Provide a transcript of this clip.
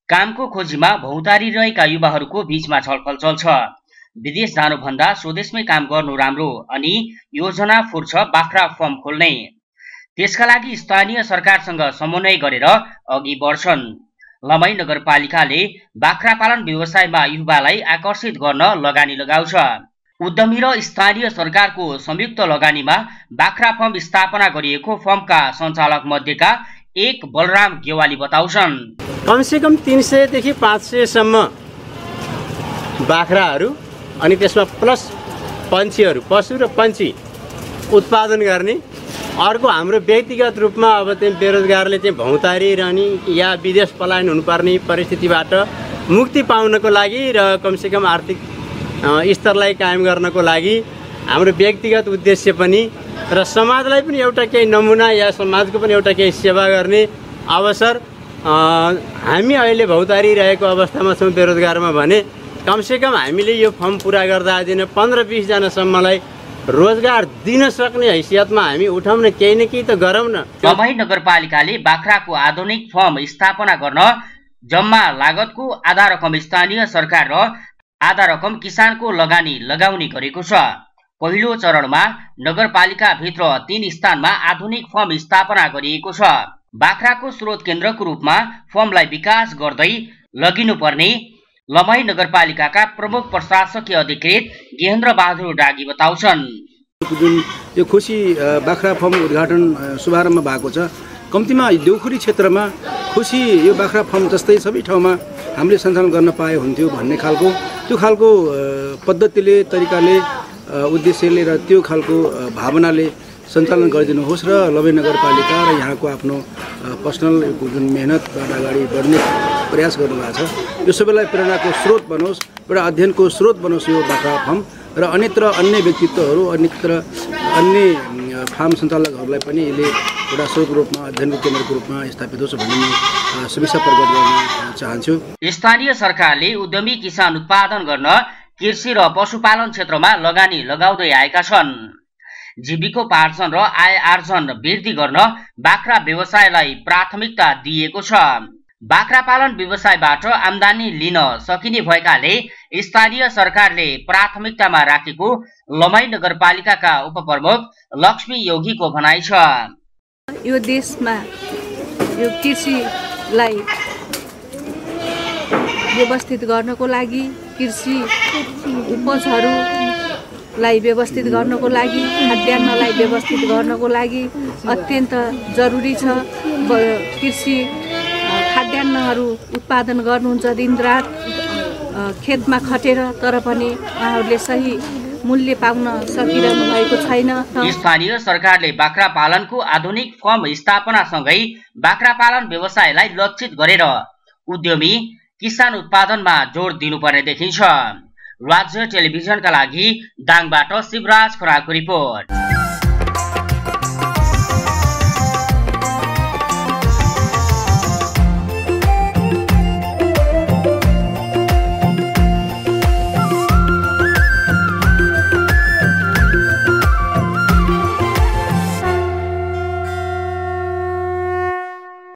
कामको खोजीमा भौतारी रहेका युवाहरूको बीचमा छलफल चल्छ। विदेश जानुभन्दा स्वदेशमै काम गर्नु राम्रो अनि योजना फुर्छ बाख्रा फर्म खोल्ने। त्यसका लागि स्थानीय सरकारसँग समन्वय गरेर अघि बढ्छन्। लमाई नगरपालिकाले बाख्रा पालन व्यवसायमा युवालाई आकर्षित गर्न लगानी लगाउँछ। उद्यमी र स्थानीय सरकारको संयुक्त लगानीमा बाख्रा फर्म स्थापना गरिएको फर्मका सञ्चालक मध्येका एक बलराम गेवाली बताउँछन्। कमसेकम 300 देखि 500 सम्म बाख्राहरू अनि त्यसमा प्लस पन्छीहरू, पशु र पन्छी उत्पादन गर्ने। अर्को हाम्रो व्यक्तिगत रूपमा अब चाहिँ बेरोजगारले चाहिँ भौतारी रहने या विदेश पलायन हुनुपर्ने परिस्थितिबाट मुक्ति पाउनको लागि र कमसेकम आर्थिक स्तरलाई कायम गर्नको लागि हाम्रो व्यक्तिगत उद्देश्य पनि र समाजलाई पनि एउटा केही नमुना या समाजको पनि एउटा केही सेवा गर्ने अवसर। हामी अहिले भौतारी रहेको अवस्थामा छौँ बेरोजगारमा भने कमसेकम हामीले यो फर्म पुरा गर्दा दिन 15-20 जनासम्मलाई रोजगार दिन सक्ने हैसियतमा हामी उठाउँ न, केही न केही त गरौँ न। लमाई नगरपालिकाले बाख्राको आधुनिक फर्म स्थापना गर्न जम्मा लागतको आधा रकम स्थानीय सरकार र आधा रकम किसानको लगानी लगाउने गरेको छ। पहिलो चरणमा नगरपालिका भित्र 3 स्थानमा आधुनिक फर्म स्थापना गरिएको छ। बाख्राको स्रोत केन्द्रको रूपमा फर्मलाई विकास गर्दै लगिनुपर्ने लमाई नगरपालिकाका प्रमुख प्रशासकीय अधिकृत गेहेन्द्र बहादुर डागी बताउँछन्। जुन यो खुसी बाख्रा फर्म उद्घाटन शुभारम्भ भएको छ, कम्तीमा देउखुरी क्षेत्रमा खुसी यो बाख्रा फर्म जस्तै सबै ठाउँमा हामीले सञ्चालन गर्न पाए हुन्थ्यो भन्ने खालको त्यो खालको पद्धतिले, तरिकाले, उद्देश्यले र त्यो खालको भावनाले सञ्चालन गरिदिनुहोस् र लमाई नगरपालिका र यहाँको आफ्नो पर्सनल जुन मेहनतबाट अगाडि बढ्ने प्रयास गर्नुभएको छ यो सबैलाई प्रेरणाको स्रोत बनोस्, एउटा अध्ययनको स्रोत बनोस् यो बाख्रा फर्म र अन्यत्र अन्य व्यक्तित्वहरू, अन्य फार्म सञ्चालकहरूलाई पनि यसले एउटा स्रोतको रूपमा, अध्ययनको केन्द्रको रूपमा स्थापित होस् भन्ने म शुभेच्छा प्रकट गर्न चाहन्छु। स्थानीय सरकारले उद्यमी किसान उत्पादन गर्न कृषि र पशुपालन क्षेत्रमा लगानी लगाउँदै आएका छन्। जीविकोपार्जन र आय आर्जन वृद्धि गर्न बाख्रा व्यवसायलाई प्राथमिकता दिएको छ। बाख्रा पालन व्यवसायबाट आम्दानी लिन सकिने भएकाले स्थानीय सरकारले प्राथमिकतामा राखेको लमाई नगरपालिकाका उपप्रमुख लक्ष्मी योगीको भनाइ छ। यो देशमा यो कृषिलाई व्यवस्थित गर्नको लागि, कृषि उपजहरूलाई व्यवस्थित गर्नको लागि, खाद्यान्नलाई व्यवस्थित गर्नको लागि अत्यन्त जरुरी छ। कृषि खाद्यान्नहरू उत्पादन गर्नुहुन्छ दिनरात खेतमा खटेर, तर पनि उहाँहरूले सही मूल्य पाउन सकिरहनु भएको छैन। स्थानीय सरकारले बाख्रा पालनको आधुनिक फर्म स्थापनासँगै बाख्रा पालन व्यवसायलाई लक्षित गरेर उद्यमी किसान उत्पादनमा जोड दिनुपर्ने देखिन्छ। राज्य टेलिभिजनका लागि दाङबाट शिवराज खराको रिपोर्ट।